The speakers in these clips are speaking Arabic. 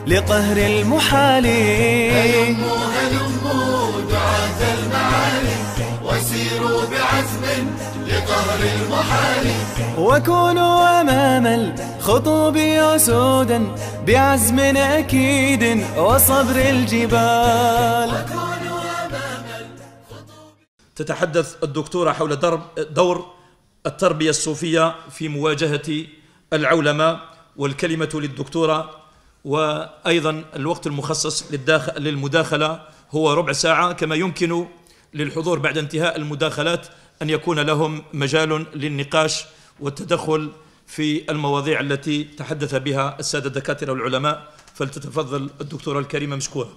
لقهر المحال. هلموا دعاة المعالي وسيروا بعزم لقهر المحال. وكونوا أمام الخطوب أسودا بعزم أكيد وصبر الجبال. تتحدث الدكتورة حول دور التربية الصوفية في مواجهة العولمة، والكلمة للدكتورة، وأيضا الوقت المخصص للمداخلة هو ربع ساعة، كما يمكن للحضور بعد انتهاء المداخلات أن يكون لهم مجال للنقاش والتدخل في المواضيع التي تحدث بها السادة الدكاترة والعلماء. فلتتفضل الدكتورة الكريمة مشكورة.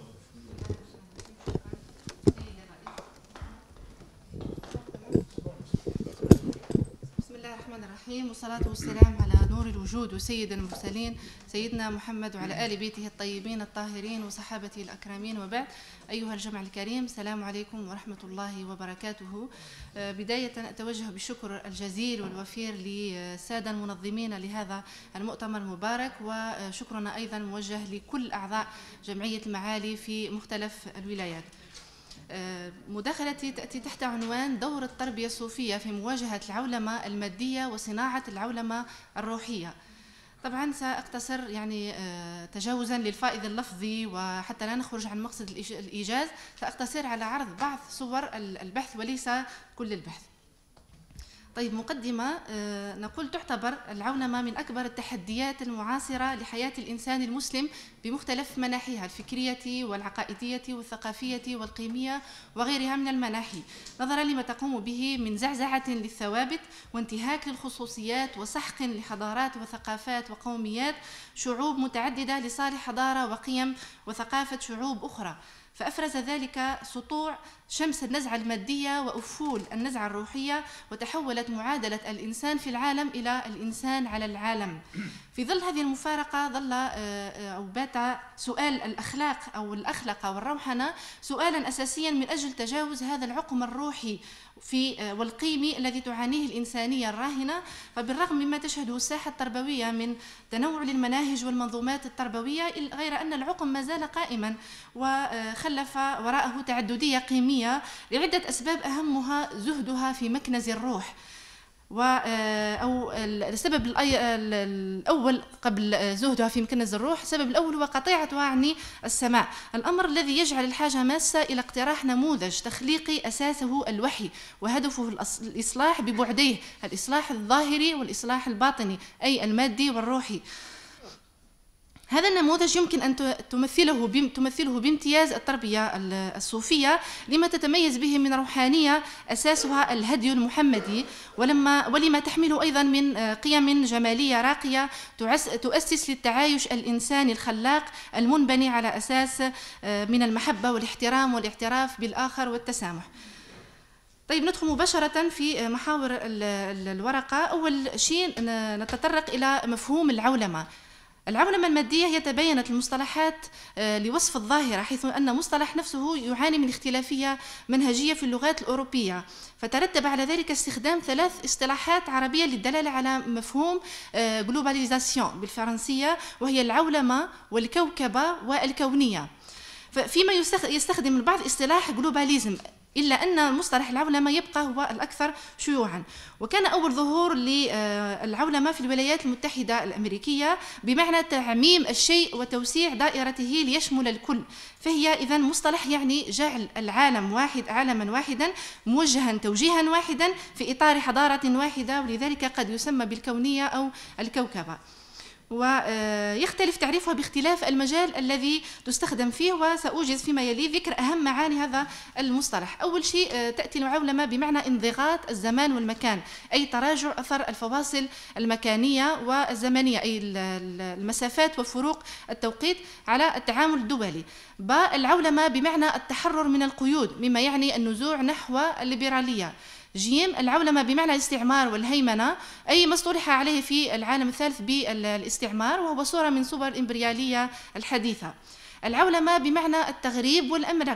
والصلاة والسلام على نور الوجود وسيد المرسلين سيدنا محمد وعلى آل بيته الطيبين الطاهرين وصحابته الأكرمين، وبعد. أيها الجمع الكريم، السلام عليكم ورحمة الله وبركاته. بداية أتوجه بالشكر الجزيل والوفير للسادة المنظمين لهذا المؤتمر المبارك، وشكرنا أيضا موجه لكل أعضاء جمعية المعالي في مختلف الولايات. مداخلتي تأتي تحت عنوان دور التربية الصوفية في مواجهة العولمة المادية وصناعة العولمة الروحية. طبعا سأقتصر تجاوزا للفائض اللفظي وحتى لا نخرج عن مقصد الإيجاز، سأقتصر على عرض بعض صور البحث وليس كل البحث. طيب، مقدمة. نقول تعتبر العولمة من أكبر التحديات المعاصرة لحياة الإنسان المسلم بمختلف مناحيها الفكرية والعقائدية والثقافية والقيمية وغيرها من المناحي، نظرا لما تقوم به من زعزعة للثوابت وانتهاك للخصوصيات وسحق لحضارات وثقافات وقوميات شعوب متعددة لصالح حضارة وقيم وثقافة شعوب أخرى. فأفرز ذلك سطوع شمس النزعة المادية وأفول النزعة الروحية، وتحولت معادلة الإنسان في العالم إلى الإنسان على العالم. في ظل هذه المفارقة ظل أو بات سؤال الأخلاق أو الأخلاق والروحنة سؤالا أساسيا من أجل تجاوز هذا العقم الروحي والقيمي الذي تعانيه الإنسانية الراهنة. فبالرغم مما تشهده الساحة التربوية من تنوع للمناهج والمنظومات التربوية، غير أن العقم ما زال قائما وخلف وراءه تعددية قيمية لعدة أسباب، أهمها زهدها في مكنز الروح. أو السبب الأول قبل زهدها في مكنز الروح، السبب الأول هو قطيعتها عن السماع، الأمر الذي يجعل الحاجة ماسة إلى اقتراح نموذج تخليقي أساسه الوحي وهدفه الإصلاح ببعديه، الإصلاح الظاهري والإصلاح الباطني أي المادي والروحي. هذا النموذج يمكن أن تمثله بامتياز التربية الصوفية لما تتميز به من روحانية أساسها الهدي المحمدي، ولما تحمله أيضا من قيم جمالية راقية تؤسس للتعايش الإنساني الخلاق المنبني على أساس من المحبة والاحترام والاعتراف بالآخر والتسامح. طيب، ندخل مباشرة في محاور الورقة. أول شيء نتطرق إلى مفهوم العولمة. العولمة المادية هي تباينت المصطلحات لوصف الظاهرة، حيث أن مصطلح نفسه يعاني من اختلافية منهجية في اللغات الأوروبية، فترتب على ذلك استخدام 3 اصطلاحات عربية للدلالة على مفهوم جلوباليزاسيون بالفرنسية، وهي العولمة والكوكبة والكونية. فيما يستخدم البعض اصطلاح جلوباليزم، إلا أن مصطلح العولمة يبقى هو الأكثر شيوعا. وكان أول ظهور للعولمة في الولايات المتحدة الأمريكية بمعنى تعميم الشيء وتوسيع دائرته ليشمل الكل، فهي إذن مصطلح يعني جعل العالم عالما واحدا موجها توجيها واحدا في إطار حضارة واحدة، ولذلك قد يسمى بالكونية أو الكوكبة. ويختلف تعريفها باختلاف المجال الذي تستخدم فيه، وسأوجز فيما يلي ذكر أهم معاني هذا المصطلح. أول شيء تأتي العولمة بمعنى انضغاط الزمان والمكان، أي تراجع أثر الفواصل المكانية والزمنية، أي المسافات وفروق التوقيت على التعامل الدولي. العولمة بمعنى التحرر من القيود، مما يعني النزوع نحو الليبرالية. جيم، العولمة بمعنى الاستعمار والهيمنة، أي ما اصطلح عليه في العالم الثالث بالاستعمار، وهو صورة من صور الإمبريالية الحديثة. العولمة بمعنى التغريب والأمركة،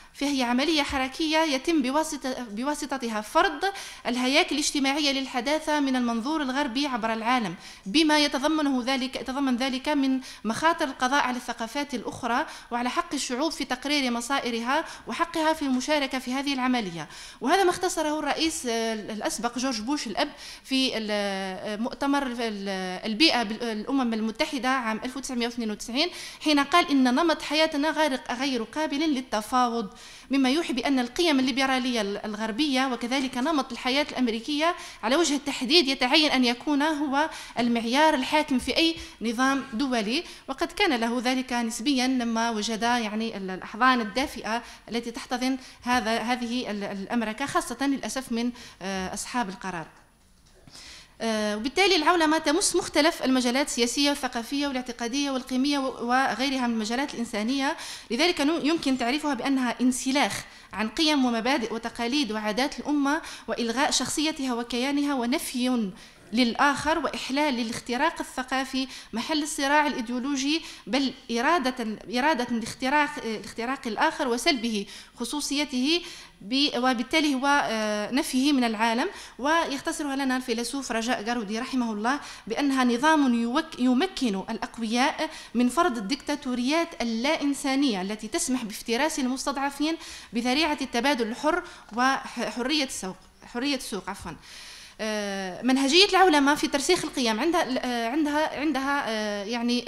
فهي عملية حركية يتم بواسطتها فرض الهياكل الاجتماعية للحداثة من المنظور الغربي عبر العالم، بما يتضمن ذلك من مخاطر القضاء على الثقافات الأخرى وعلى حق الشعوب في تقرير مصائرها وحقها في المشاركة في هذه العملية. وهذا ما اختصره الرئيس الأسبق جورج بوش الأب في مؤتمر البيئة بالأمم المتحدة عام 1992، حين قال إن نمط حياتنا غير قابل للتفاوض، مما يوحي بأن القيم الليبرالية الغربية وكذلك نمط الحياة الأمريكية على وجه التحديد يتعين أن يكون هو المعيار الحاكم في أي نظام دولي، وقد كان له ذلك نسبيا لما وجد يعني الأحضان الدافئة التي تحتضن هذه الأمريكا، خاصة للأسف من أصحاب القرار. وبالتالي العولمة تمس مختلف المجالات السياسية والثقافية والاعتقادية والقيمية وغيرها من المجالات الإنسانية، لذلك يمكن تعريفها بأنها انسلاخ عن قيم ومبادئ وتقاليد وعادات الأمة وإلغاء شخصيتها وكيانها ونفي للآخر وإحلال للاختراق الثقافي محل الصراع الإيديولوجي، بل إرادة الاختراق الآخر وسلبه خصوصيته، وبالتالي هو نفيه من العالم. ويختصرها لنا الفيلسوف رجاء جارودي رحمه الله بأنها نظام يمكن الأقوياء من فرض الدكتاتوريات اللا إنسانية التي تسمح بافتراس المستضعفين بذريعة التبادل الحر وحرية السوق. منهجية العولمة في ترسيخ القيم عندها يعني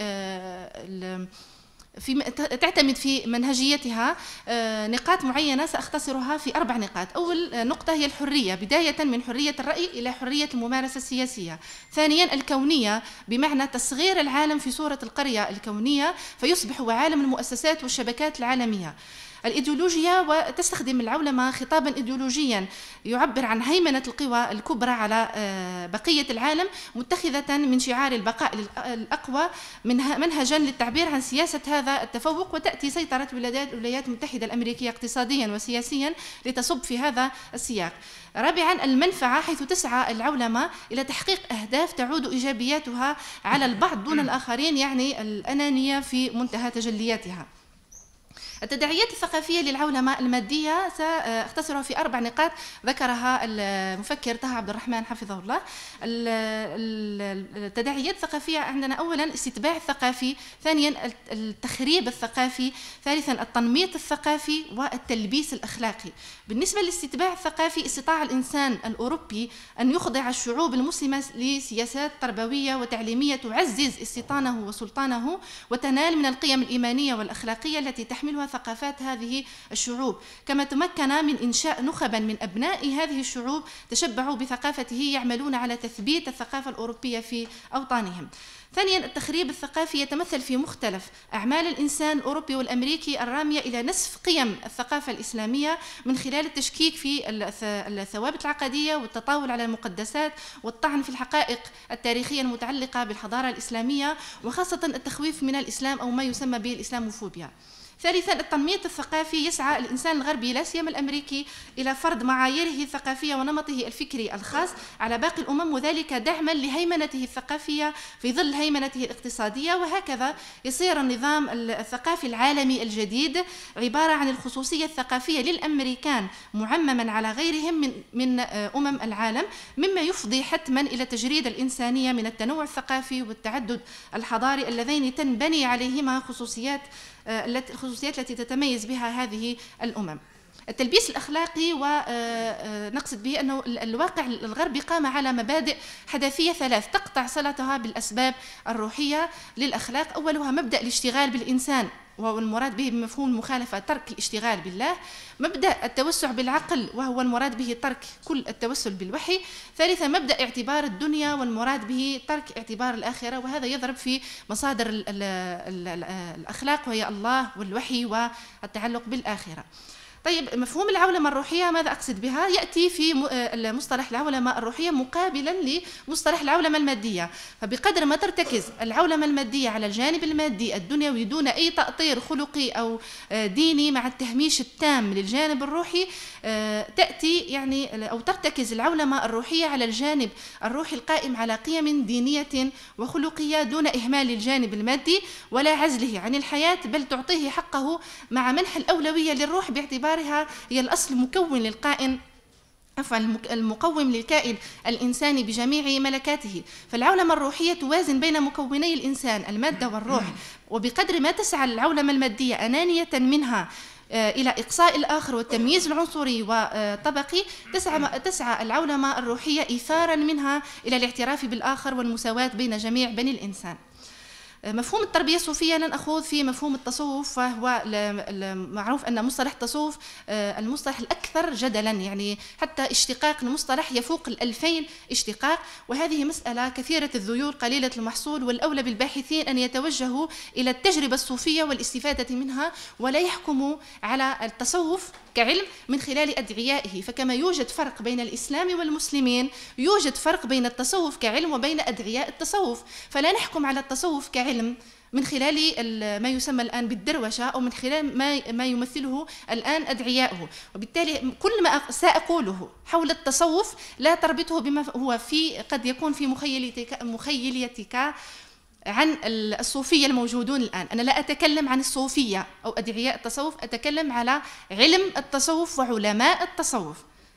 تعتمد في منهجيتها نقاط معينة سأختصرها في 4 نقاط. أول نقطة هي الحرية، بداية من حرية الرأي إلى حرية الممارسة السياسية. ثانيا الكونية، بمعنى تصغير العالم في صورة القرية الكونية فيصبح هو عالم المؤسسات والشبكات العالمية. الإيديولوجيا، وتستخدم العولمة خطابا إيديولوجيا يعبر عن هيمنة القوى الكبرى على بقية العالم، متخذة من شعار البقاء الأقوى منهجا للتعبير عن سياسة هذا التفوق. وتأتي سيطرة الولايات المتحدة الأمريكية اقتصاديا وسياسيا لتصب في هذا السياق. رابعا المنفعة، حيث تسعى العولمة إلى تحقيق أهداف تعود إيجابياتها على البعض دون الآخرين، يعني الأنانية في منتهى تجلياتها. التداعيات الثقافية للعولمة المادية سأختصرها في 4 نقاط ذكرها المفكر طه عبد الرحمن حفظه الله. التداعيات الثقافية عندنا أولا الاستتباع الثقافي، ثانيا التخريب الثقافي، ثالثا التنميط الثقافي والتلبيس الأخلاقي. بالنسبة للاستتباع الثقافي، استطاع الإنسان الأوروبي أن يخضع الشعوب المسلمة لسياسات تربوية وتعليمية تعزز استيطانه وسلطانه وتنال من القيم الإيمانية والأخلاقية التي تحملها ثقافات هذه الشعوب، كما تمكن من إنشاء نخبا من أبناء هذه الشعوب تشبعوا بثقافته يعملون على تثبيت الثقافة الأوروبية في أوطانهم. ثانيا التخريب الثقافي يتمثل في مختلف أعمال الإنسان الأوروبي والأمريكي الرامية إلى نسف قيم الثقافة الإسلامية من خلال التشكيك في الثوابت العقدية والتطاول على المقدسات والطعن في الحقائق التاريخية المتعلقة بالحضارة الإسلامية، وخاصة التخويف من الإسلام أو ما يسمى به الإسلاموفوبيا. ثالثا التنميط الثقافي، يسعى الإنسان الغربي لا سيما الأمريكي إلى فرض معاييره الثقافية ونمطه الفكري الخاص على باقي الأمم، وذلك دعما لهيمنته الثقافية في ظل هيمنته الاقتصادية. وهكذا يصير النظام الثقافي العالمي الجديد عبارة عن الخصوصية الثقافية للأمريكان معمما على غيرهم من أمم العالم، مما يفضي حتما إلى تجريد الإنسانية من التنوع الثقافي والتعدد الحضاري اللذين تنبني عليهما الخصوصيات التي تتميز بها هذه الأمم. التلبيس الأخلاقي، ونقصد به أنه الواقع الغربي قام على مبادئ حداثية 3 تقطع صلتها بالأسباب الروحية للأخلاق. أولها مبدأ الاشتغال بالإنسان، والمراد به بمفهوم المخالفة ترك الاشتغال بالله. مبدأ التوسع بالعقل، وهو المراد به ترك كل التوسل بالوحي. ثالثا مبدأ اعتبار الدنيا، والمراد به ترك اعتبار الآخرة، وهذا يضرب في مصادر الأخلاق وهي الله والوحي والتعلق بالآخرة. طيب، مفهوم العولمة الروحية ماذا أقصد بها؟ يأتي في مصطلح العولمة الروحية مقابلا لمصطلح العولمة المادية. فبقدر ما ترتكز العولمة المادية على الجانب المادي الدنيوي دون أي تأطير خلقي أو ديني مع التهميش التام للجانب الروحي، تأتي يعني أو ترتكز العولمة الروحية على الجانب الروحي القائم على قيم دينية وخلقية دون إهمال الجانب المادي ولا عزله عن الحياة، بل تعطيه حقه مع منح الأولوية للروح باعتبار باعتبارها هي الأصل المكون للكائن المقوم للكائن الإنساني بجميع ملكاته. فالعولمة الروحية توازن بين مكوني الإنسان المادة والروح، وبقدر ما تسعى العولمة المادية أنانية منها إلى إقصاء الآخر والتمييز العنصري والطبقي، تسعى العولمة الروحية إيثارا منها إلى الاعتراف بالآخر والمساواة بين جميع بني الإنسان. مفهوم التربية الصوفية لنأخذ في مفهوم التصوف، فهو معروف أن مصطلح التصوف المصطلح الأكثر جدلا، يعني حتى اشتقاق المصطلح يفوق 2000 اشتقاق، وهذه مسألة كثيرة الذيول قليلة المحصول، والأولى بالباحثين أن يتوجهوا إلى التجربة الصوفية والاستفادة منها، ولا يحكموا على التصوف كعلم من خلال أدعيائه. فكما يوجد فرق بين الإسلام والمسلمين، يوجد فرق بين التصوف كعلم وبين أدعياء التصوف، فلا نحكم على التصوف كعلم من خلال ما يسمى الآن بالدروشة أو من خلال ما يمثله الآن أدعياؤه. وبالتالي كل ما سأقوله حول التصوف لا تربطه بما هو قد يكون في مخيلتك عن الصوفية الموجودون الآن. أنا لا أتكلم عن الصوفية أو أدعياء التصوف، أتكلم على علم التصوف وعلماء التصوف.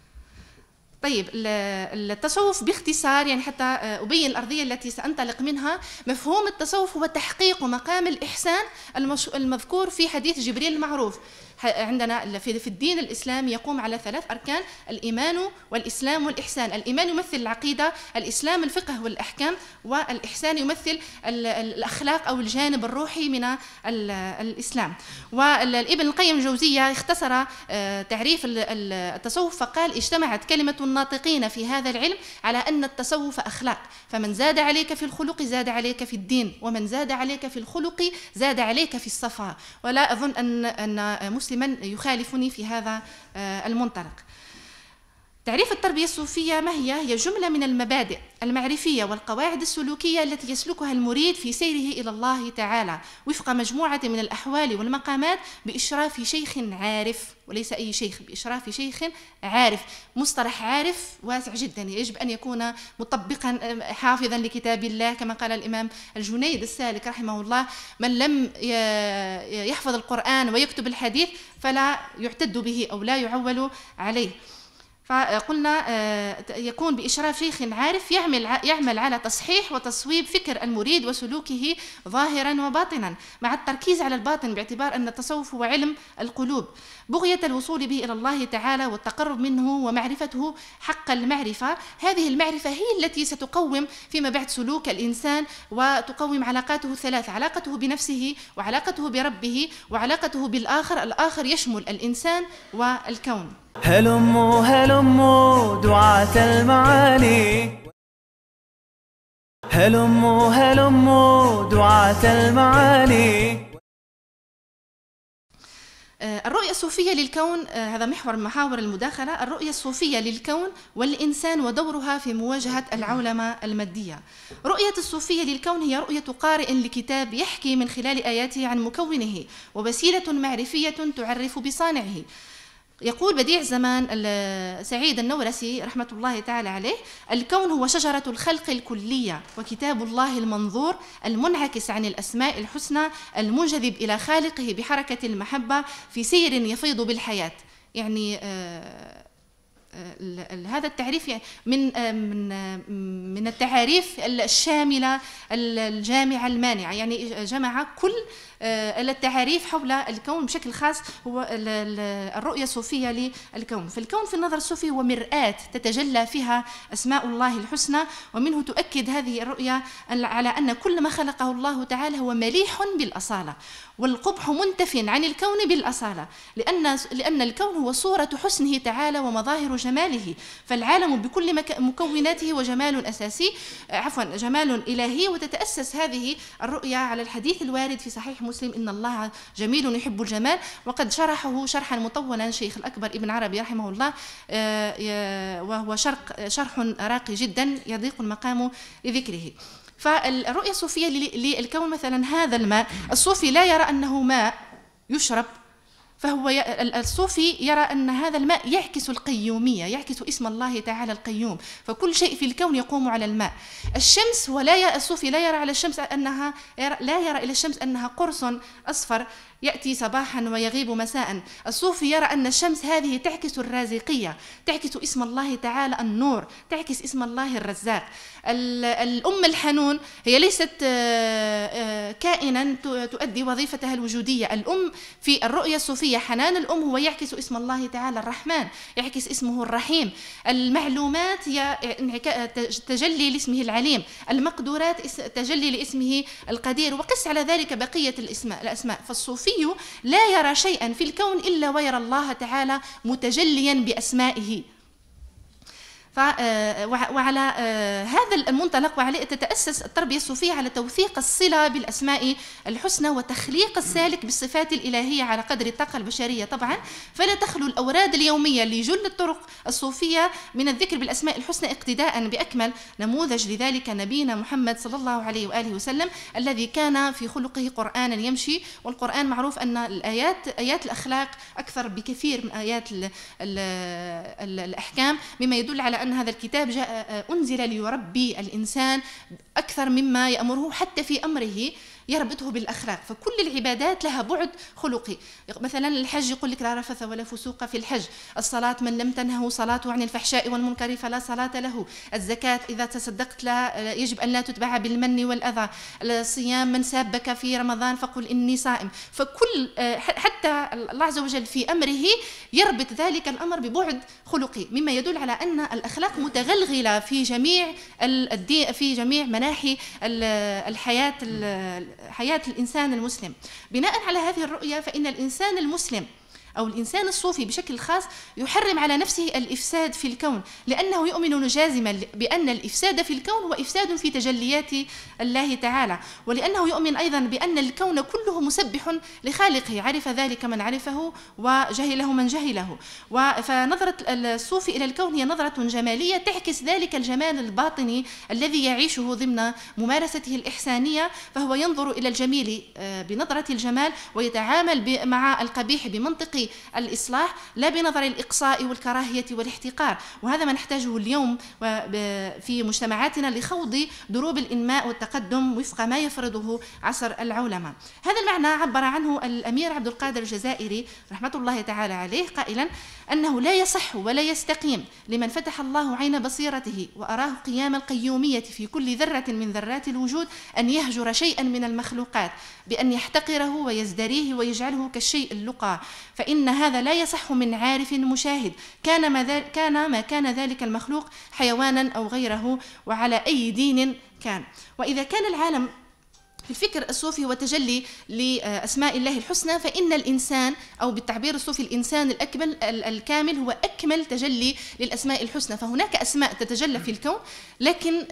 طيب، التصوف باختصار، يعني حتى أبين الأرضية التي سأنطلق منها، مفهوم التصوف هو تحقيق مقام الإحسان المذكور في حديث جبريل المعروف. عندنا في الدين الإسلامي يقوم على 3 أركان: الإيمان والإسلام والإحسان. الإيمان يمثل العقيدة، الإسلام الفقه والأحكام، والإحسان يمثل الأخلاق أو الجانب الروحي من الإسلام. والابن القيم الجوزية اختصر تعريف التصوف فقال: اجتمعت كلمة الناطقين في هذا العلم على أن التصوف أخلاق، فمن زاد عليك في الخلق زاد عليك في الدين، ومن زاد عليك في الخلق زاد عليك في الصفاء. ولا أظن أن مسلما يخالفني في هذا المنطلق. تعريف التربية الصوفية ما هي؟ هي جملة من المبادئ المعرفية والقواعد السلوكية التي يسلكها المريد في سيره إلى الله تعالى وفق مجموعة من الأحوال والمقامات بإشراف شيخ عارف، وليس أي شيخ، بإشراف شيخ عارف. مصطلح عارف واسع جدا، يجب أن يكون مطبقا حافظا لكتاب الله، كما قال الإمام الجنيد السالك رحمه الله: من لم يحفظ القرآن ويكتب الحديث فلا يعتد به أو لا يعول عليه. فقلنا يكون بإشراف شيخ عارف يعمل على تصحيح وتصويب فكر المريد وسلوكه ظاهرا وباطنا، مع التركيز على الباطن، باعتبار أن التصوف هو علم القلوب، بغية الوصول به إلى الله تعالى والتقرب منه ومعرفته حق المعرفة. هذه المعرفة هي التي ستقوم فيما بعد سلوك الإنسان وتقوم علاقاته الثلاث: علاقته بنفسه، وعلاقته بربه، وعلاقته بالآخر. الآخر يشمل الإنسان والكون. هلموا هلموا دعاة المعالي، هلموا هلموا دعاة المعالي. الرؤية الصوفية للكون، هذا محور محاور المداخلة. الرؤية الصوفية للكون والإنسان ودورها في مواجهة العولمة المادية. رؤية الصوفية للكون هي رؤية قارئ لكتاب يحكي من خلال آياته عن مكونه، ووسيلة معرفية تعرف بصانعه. يقول بديع الزمان سعيد النورسي رحمة الله تعالى عليه: الكون هو شجرة الخلق الكلية، وكتاب الله المنظور المنعكس عن الأسماء الحسنى المنجذب إلى خالقه بحركة المحبة في سير يفيض بالحياة. يعني هذا التعريف من التعاريف الشاملة الجامعة المانعة، يعني جمع كل التعاريف حول الكون بشكل خاص. هو الرؤية الصوفية للكون. فالكون في النظر الصوفي هو مرآة تتجلى فيها أسماء الله الحسنى، ومنه تؤكد هذه الرؤية على أن كل ما خلقه الله تعالى هو مليح بالأصالة، والقبح منتف عن الكون بالأصالة، لأن الكون هو صورة حسنه تعالى ومظاهر جماله. فالعالم بكل مكوناته وجمال أساسي، جمال إلهي. وتتأسس هذه الرؤية على الحديث الوارد في صحيح مسلم: إن الله جميل يحب الجمال، وقد شرحه شرحا مطولا شيخ الأكبر ابن عربي رحمه الله، وهو شرح راقي جدا يضيق المقام لذكره. فالرؤية الصوفية للكون مثلا، هذا الماء الصوفي لا يرى أنه ماء يشرب، فهو الصوفي يرى أن هذا الماء يعكس القيومية، يعكس اسم الله تعالى القيوم، فكل شيء في الكون يقوم على الماء. الشمس الصوفي لا يرى على الشمس أنها لا يرى إلى الشمس أنها قرص أصفر يأتي صباحا ويغيب مساء. الصوفي يرى أن الشمس هذه تعكس الرازقية، تعكس اسم الله تعالى النور، تعكس اسم الله الرزاق. الأم الحنون هي ليست كائنا تؤدي وظيفتها الوجودية. الأم في الرؤية الصوفية حنان الأم هو يعكس اسم الله تعالى الرحمن، يعكس اسمه الرحيم. المعلومات هي تجلي لاسمه العليم، المقدورات تجلي لاسمه القدير، وقس على ذلك بقية الأسماء. فالصوفي لا يرى شيئا في الكون إلا ويرى الله تعالى متجليا بأسمائه. وعلى هذا المنطلق وعليه تتأسس التربية الصوفية على توثيق الصلة بالأسماء الحسنى وتخليق السالك بالصفات الإلهية على قدر الطاقة البشرية طبعا. فلا تخلو الأوراد اليومية لجل الطرق الصوفية من الذكر بالأسماء الحسنى اقتداء بأكمل نموذج لذلك نبينا محمد صلى الله عليه وآله وسلم، الذي كان في خلقه قرآنا يمشي. والقرآن معروف أن آيات الأخلاق أكثر بكثير من آيات الأحكام، مما يدل على أن هذا الكتاب جاء أنزل ليربي الإنسان أكثر مما يأمره، حتى في أمره يربطه بالأخلاق. فكل العبادات لها بعد خلقي. مثلا الحج يقول لك لا رفث ولا فسوق في الحج. الصلاة من لم تنهه صلاته عن الفحشاء والمنكر فلا صلاة له. الزكاة إذا تصدقت لا يجب أن لا تتبع بالمن والأذى. الصيام من سابك في رمضان فقل إني صائم. فكل حتى الله عز وجل في أمره يربط ذلك الأمر ببعد خلقي، مما يدل على أن الأخلاق متغلغلة في جميع مناحي حياة الإنسان المسلم. بناء على هذه الرؤية فإن الإنسان المسلم أو الإنسان الصوفي بشكل خاص يحرم على نفسه الإفساد في الكون، لأنه يؤمن جازما بأن الإفساد في الكون هو إفساد في تجليات الله تعالى، ولأنه يؤمن أيضا بأن الكون كله مسبح لخالقه، عرف ذلك من عرفه وجهله من جهله. فنظرة الصوفي إلى الكون هي نظرة جمالية تعكس ذلك الجمال الباطني الذي يعيشه ضمن ممارسته الإحسانية، فهو ينظر إلى الجميل بنظرة الجمال ويتعامل مع القبيح بمنطق الإصلاح، لا بنظر الإقصاء والكراهية والاحتقار. وهذا ما نحتاجه اليوم في مجتمعاتنا لخوض دروب الإنماء والتقدم وفق ما يفرضه عصر العولمة. هذا المعنى عبر عنه الأمير عبد القادر الجزائري رحمة الله تعالى عليه قائلا أنه لا يصح ولا يستقيم لمن فتح الله عين بصيرته وأراه قيام القيومية في كل ذرة من ذرات الوجود أن يهجر شيئا من المخلوقات بأن يحتقره ويزدريه ويجعله كالشيء اللقى، فإن هذا لا يصح من عارف مشاهد كان ما كان ذلك المخلوق حيوانا أو غيره وعلى أي دين كان. وإذا كان العالم في الفكر الصوفي وتجلي لأسماء الله الحسنى، فإن الإنسان أو بالتعبير الصوفي الإنسان الكامل هو أكمل تجلي للأسماء الحسنى. فهناك أسماء تتجلى في الكون لكن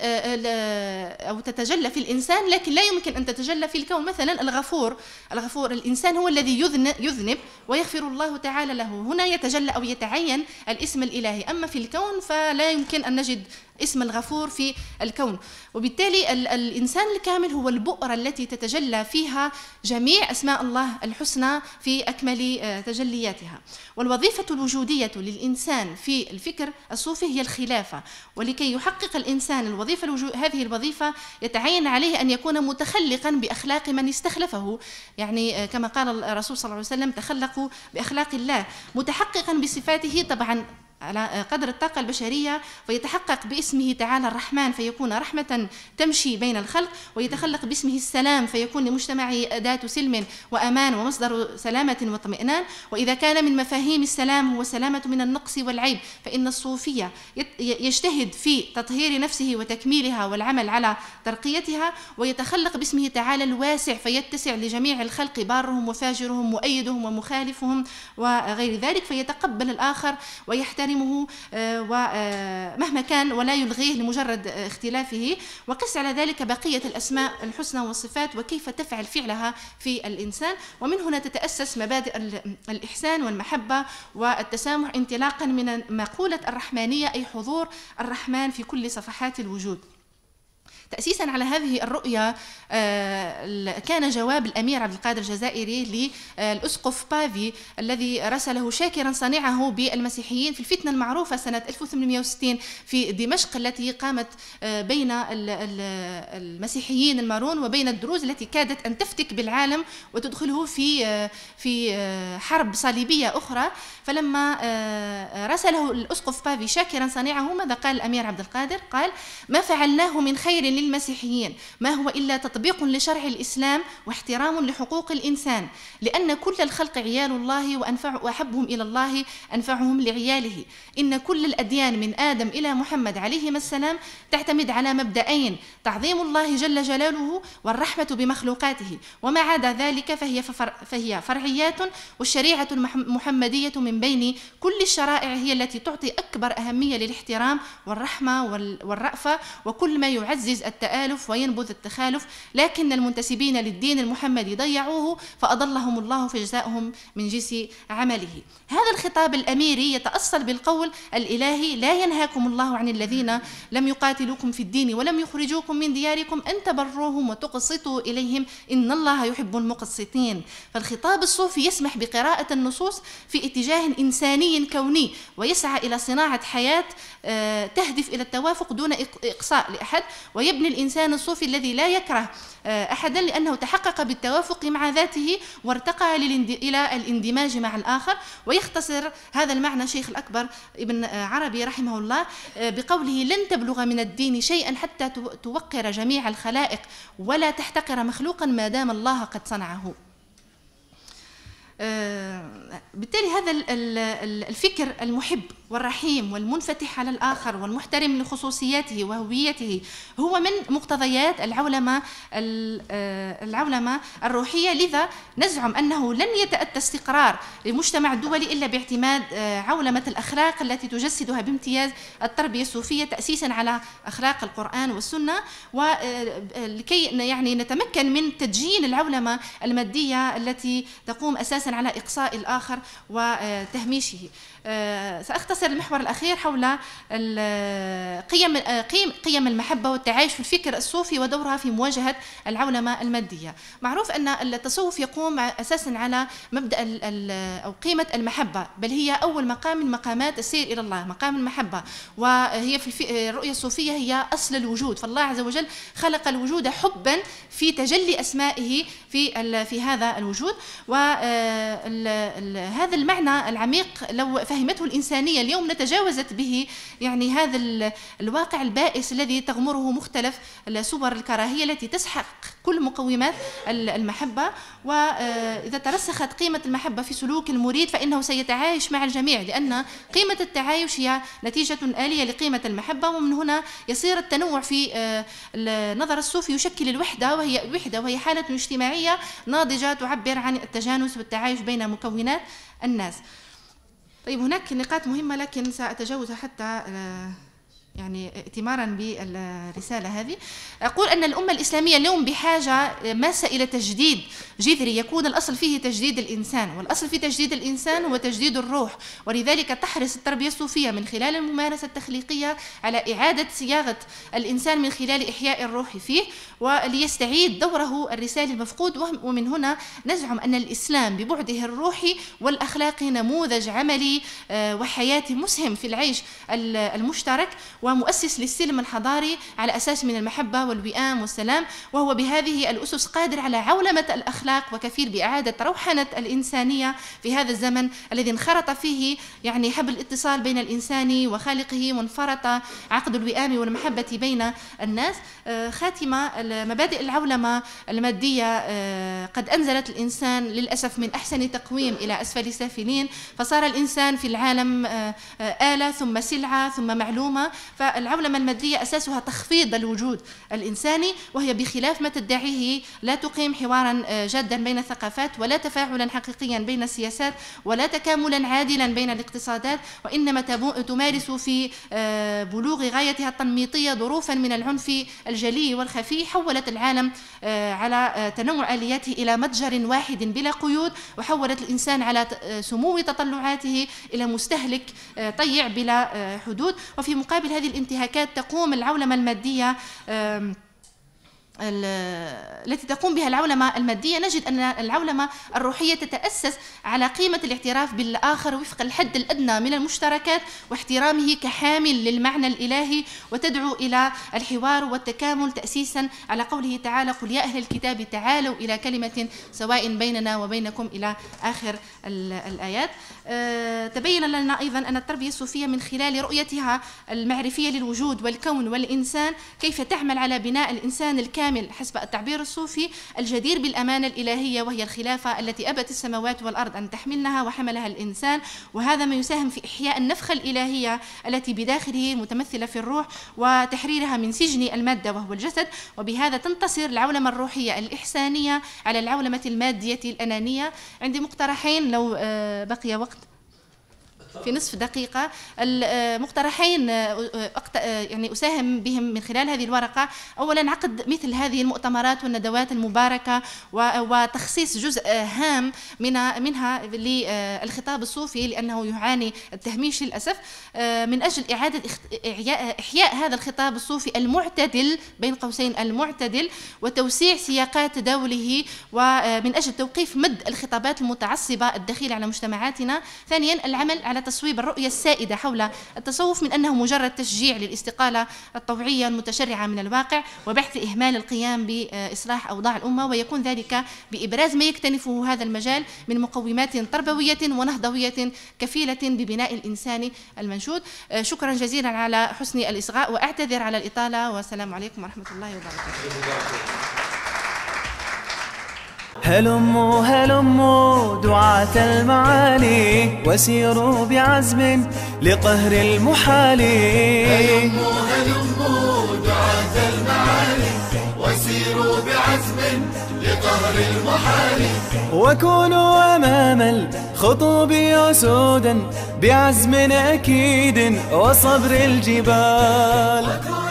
أو تتجلى في الإنسان لكن لا يمكن أن تتجلى في الكون. مثلا الغفور الإنسان هو الذي يذنب ويغفر الله تعالى له، هنا يتجلى أو يتعين الاسم الإلهي. أما في الكون فلا يمكن أن نجد اسم الغفور في الكون، وبالتالي الإنسان الكامل هو البؤرة التي تتجلى فيها جميع أسماء الله الحسنى في أكمل تجلياتها. والوظيفة الوجودية للإنسان في الفكر الصوفي هي الخلافة، ولكي يحقق الإنسان هذه الوظيفة يتعين عليه أن يكون متخلقا بأخلاق من استخلفه، يعني كما قال الرسول صلى الله عليه وسلم تخلقوا بأخلاق الله، متحققا بصفاته طبعا على قدر الطاقة البشرية، ويتحقق باسمه تعالى الرحمن فيكون رحمة تمشي بين الخلق، ويتخلق باسمه السلام فيكون لمجتمعه أداة سلم وأمان ومصدر سلامة واطمئنان. وإذا كان من مفاهيم السلام هو سلامة من النقص والعيب، فإن الصوفية يجتهد في تطهير نفسه وتكميلها والعمل على ترقيتها، ويتخلق باسمه تعالى الواسع فيتسع لجميع الخلق بارهم وفاجرهم مؤيدهم ومخالفهم وغير ذلك، فيتقبل الآخر ويحترم ومهما كان ولا يلغيه لمجرد اختلافه. وقس على ذلك بقية الأسماء الحسنى والصفات وكيف تفعل فعلها في الإنسان. ومن هنا تتأسس مبادئ الإحسان والمحبة والتسامح انطلاقا من مقولة الرحمانية، أي حضور الرحمن في كل صفحات الوجود. تأسيسا على هذه الرؤية كان جواب الأمير عبد القادر الجزائري للأسقف بافي الذي رسله شاكرا صنيعه بالمسيحيين في الفتنة المعروفة سنة 1860 في دمشق، التي قامت بين المسيحيين المارون وبين الدروز التي كادت أن تفتك بالعالم وتدخله في حرب صليبية أخرى. فلما رسله الأسقف بافي شاكرا صنيعه، ماذا قال الأمير عبد القادر؟ قال: ما فعلناه من خير للمسيحيين ما هو إلا تطبيق لشرع الإسلام واحترام لحقوق الإنسان، لأن كل الخلق عيال الله وأحبهم إلى الله أنفعهم لعياله. إن كل الأديان من آدم إلى محمد عليهما السلام تعتمد على مبدأين: تعظيم الله جل جلاله والرحمة بمخلوقاته، وما عدا ذلك فهي فرعيات، والشريعة المحمدية من بين كل الشرائع هي التي تعطي أكبر أهمية للاحترام والرحمة والرأفة وكل ما يعزز التآلف وينبذ التخالف، لكن المنتسبين للدين المحمدي ضيعوه فأضلهم الله فجزاؤهم من جنس عمله. هذا الخطاب الأميري يتأصل بالقول الإلهي: لا ينهاكم الله عن الذين لم يقاتلوكم في الدين ولم يخرجوكم من دياركم أن تبروهم وتقسطوا إليهم إن الله يحب المقسطين. فالخطاب الصوفي يسمح بقراءة النصوص في اتجاه إنساني كوني، ويسعى إلى صناعة حياة تهدف إلى التوافق دون إقصاء لأحد، ويبني الإنسان الصوفي الذي لا يكره أحدا لأنه تحقق بالتوافق مع ذاته وارتقى إلى الاندماج مع الآخر. ويختصر هذا المعنى شيخ الأكبر ابن عربي رحمه الله بقوله: لن تبلغ من الدين شيئا حتى توقر جميع الخلائق ولا تحتقر مخلوقا ما دام الله قد صنعه. بالتالي هذا الفكر المحب والرحيم والمنفتح على الآخر والمحترم لخصوصياته وهويته هو من مقتضيات العولمة الروحية. لذا نزعم أنه لن يتأتى استقرار للمجتمع الدولي إلا باعتماد عولمة الأخلاق التي تجسدها بامتياز التربية الصوفية تأسيسا على أخلاق القرآن والسنة، ولكي يعني نتمكن من تدجين العولمة المادية التي تقوم أساسا على إقصاء الآخر وتهميشه. سأختصر المحور الأخير حول قيم المحبة والتعايش في الفكر الصوفي ودورها في مواجهة العولمة المادية. معروف أن التصوف يقوم أساسا على مبدأ أو قيمة المحبة، بل هي أول مقام من مقامات السير إلى الله، مقام المحبة، وهي في الرؤية الصوفية هي أصل الوجود. فالله عز وجل خلق الوجود حبا في تجلي أسمائه في هذا الوجود. وهذا المعنى العميق لو فهمته الإنسانية اليوم لتجاوزت به يعني هذا الواقع البائس الذي تغمره مختلف صور الكراهية التي تسحق كل مقومات المحبة. وإذا ترسخت قيمة المحبة في سلوك المريد فإنه سيتعايش مع الجميع، لأن قيمة التعايش هي نتيجة آلية لقيمة المحبة. ومن هنا يصير التنوع في النظر الصوفي يشكل الوحدة، وهي حالة اجتماعية ناضجة تعبر عن التجانس والتعايش بين مكونات الناس. طيب، هناك نقاط مهمة لكن سأتجاوزها حتى يعني ائتمارا بالرسالة هذه. أقول أن الأمة الإسلامية اليوم بحاجة ماسة إلى تجديد جذري يكون الأصل فيه تجديد الإنسان، والأصل في تجديد الإنسان هو تجديد الروح. ولذلك تحرص التربية الصوفية من خلال الممارسة التخليقية على إعادة صياغة الإنسان من خلال إحياء الروح فيه وليستعيد دوره الرسالي المفقود. ومن هنا نزعم أن الإسلام ببعده الروحي والأخلاقي نموذج عملي وحياتي مسهم في العيش المشترك، ومؤسس للسلم الحضاري على أساس من المحبة والوئام والسلام، وهو بهذه الأسس قادر على عولمة الأخلاق وكفيل بإعادة روحنة الإنسانية في هذا الزمن الذي انخرط فيه يعني حبل الاتصال بين الإنسان وخالقه، وانفرط عقد الوئام والمحبة بين الناس. خاتمة، مبادئ العولمة المادية قد أنزلت الإنسان للأسف من أحسن تقويم إلى أسفل سافلين، فصار الإنسان في العالم آلة ثم سلعة ثم معلومة. فالعولمة المادية أساسها تخفيض الوجود الإنساني، وهي بخلاف ما تدعيه لا تقيم حوارا جادا بين الثقافات، ولا تفاعلا حقيقيا بين السياسات، ولا تكاملا عادلا بين الاقتصادات، وإنما تمارس في بلوغ غايتها التنميطية ظروفا من العنف الجلي والخفي حولت العالم على تنوع آلياته إلى متجر واحد بلا قيود، وحولت الإنسان على سمو تطلعاته إلى مستهلك طيع بلا حدود. وفي مقابل هذه الانتهاكات تقوم العولمة المادية التي تقوم بها العولمة المادية، نجد أن العولمة الروحية تتأسس على قيمة الاعتراف بالآخر وفق الحد الأدنى من المشتركات واحترامه كحامل للمعنى الإلهي، وتدعو إلى الحوار والتكامل تأسيسا على قوله تعالى: قل يا أهل الكتاب تعالوا إلى كلمة سواء بيننا وبينكم إلى آخر الآيات. تبين لنا أيضا أن التربية الصوفية من خلال رؤيتها المعرفية للوجود والكون والإنسان كيف تعمل على بناء الإنسان الكامل حسب التعبير الصوفي الجدير بالأمانة الإلهية، وهي الخلافة التي أبت السماوات والأرض أن تحملنها وحملها الإنسان، وهذا ما يساهم في إحياء النفخة الإلهية التي بداخله متمثلة في الروح وتحريرها من سجن المادة وهو الجسد. وبهذا تنتصر العولمة الروحية الإحسانية على العولمة المادية الأنانية. عندي مقترحين لو بقي وقت في نصف دقيقة، المقترحين يعني أساهم بهم من خلال هذه الورقة. أولا، عقد مثل هذه المؤتمرات والندوات المباركة وتخصيص جزء هام منها للخطاب الصوفي، لأنه يعاني التهميش للأسف، من أجل إعادة إحياء هذا الخطاب الصوفي المعتدل بين قوسين المعتدل، وتوسيع سياقات تداوله، ومن أجل توقيف مد الخطابات المتعصبة الدخيلة على مجتمعاتنا. ثانيا، العمل على تصويب الرؤية السائدة حول التصوف من أنه مجرد تشجيع للاستقالة الطوعية المتشرعة من الواقع، وبحث إهمال القيام بإصلاح أوضاع الأمة، ويكون ذلك بإبراز ما يكتنفه هذا المجال من مقومات تربوية ونهضوية كفيلة ببناء الإنسان المنشود. شكرا جزيلا على حسن الإصغاء، وأعتذر على الإطالة، والسلام عليكم ورحمة الله وبركاته. هلموا هلموا دعاة المعالي، وسيروا بعزم لقهر المحال. هلموا هلموا دعاة المعالي، وسيروا بعزم لقهر المحال. وكونوا أمام الخطوب أسودا بعزم أكيد وصبر الجبال.